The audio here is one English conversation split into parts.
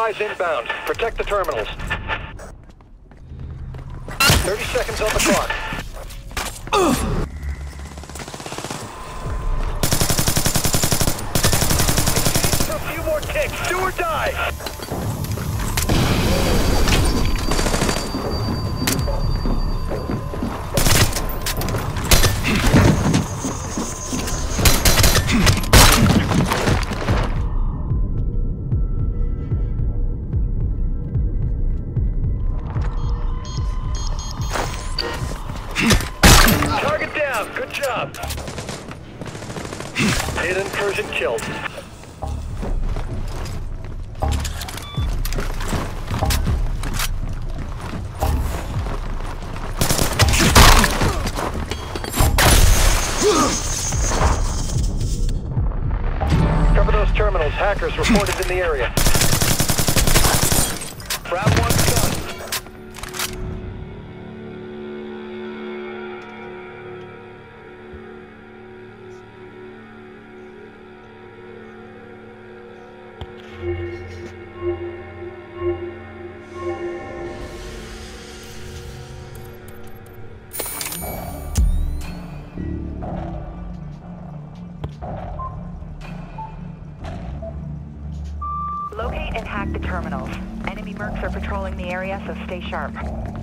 supplies inbound. Protect the terminals. 30 seconds on the clock. For a few more ticks. Do or die. Target down. Good job. Data incursion killed. Cover those terminals. Hackers reported in the area. Round 1 done. Locate and hack the terminals. Enemy mercs are patrolling the area, so stay sharp.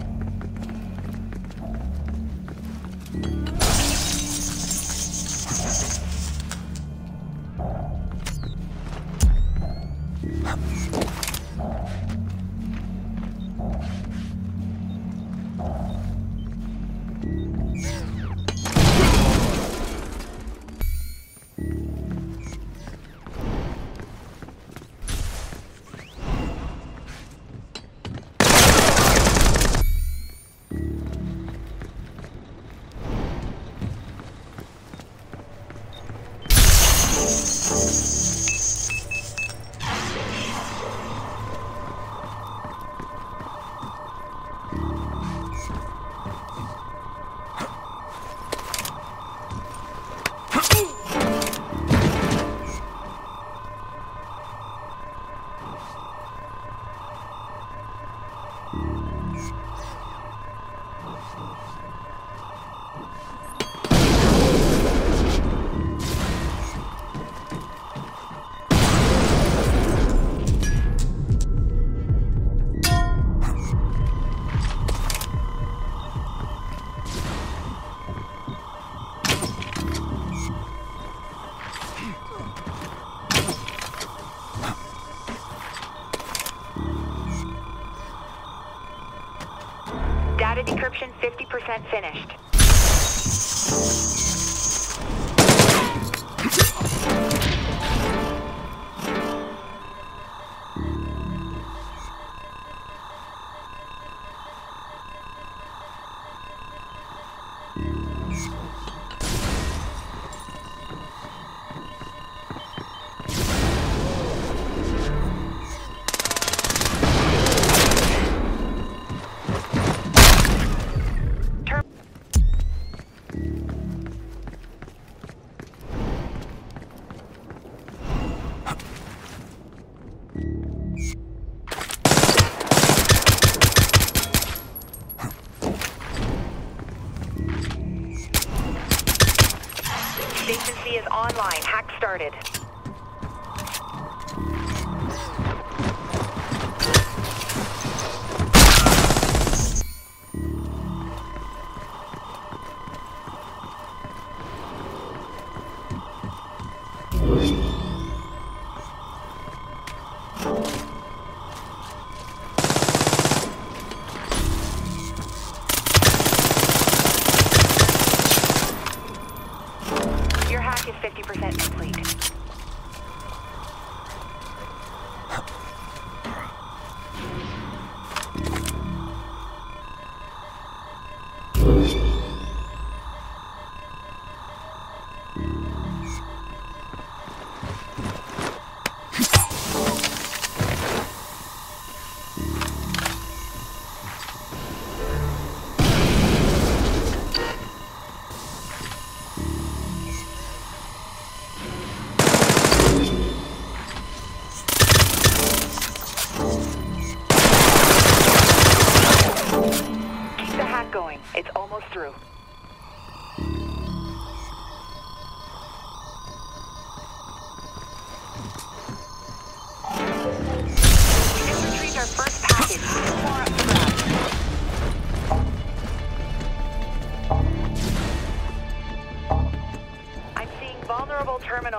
Data decryption 50% finished. Station C is online. Hack started. Your hack is 50% complete.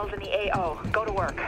terminals in the AO. Go to work.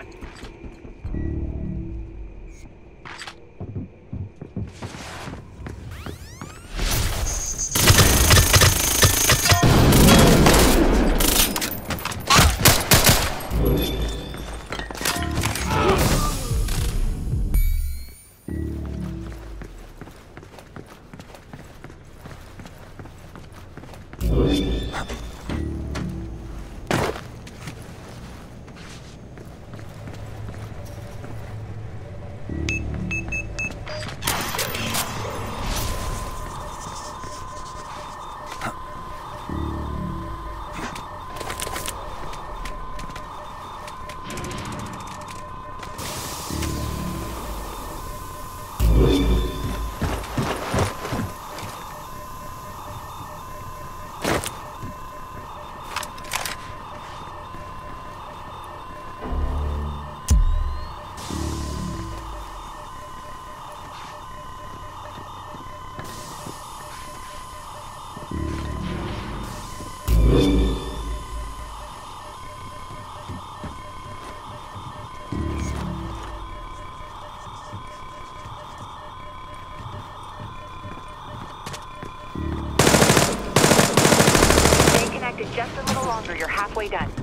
Just a little longer. You're halfway done.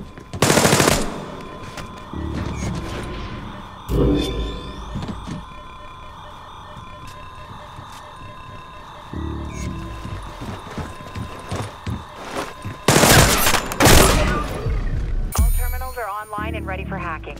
All terminals are online and ready for hacking.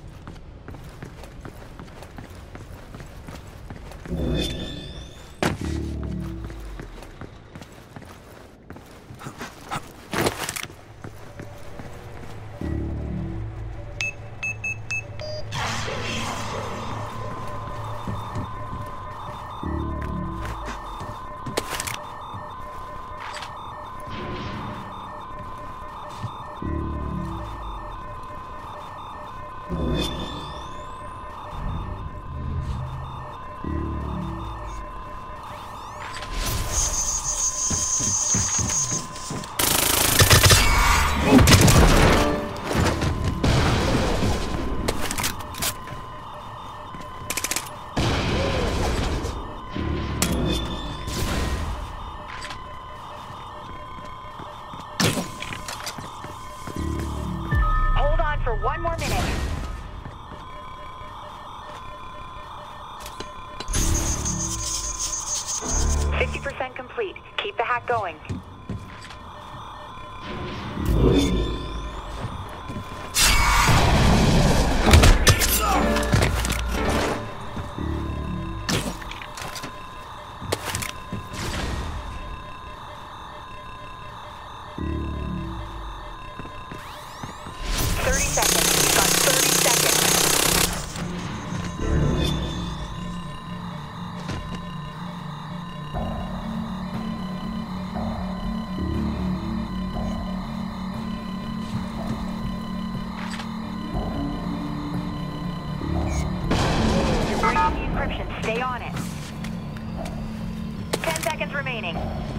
For one more minute. 50% complete. Keep the hack going. Stay on it. 10 seconds remaining.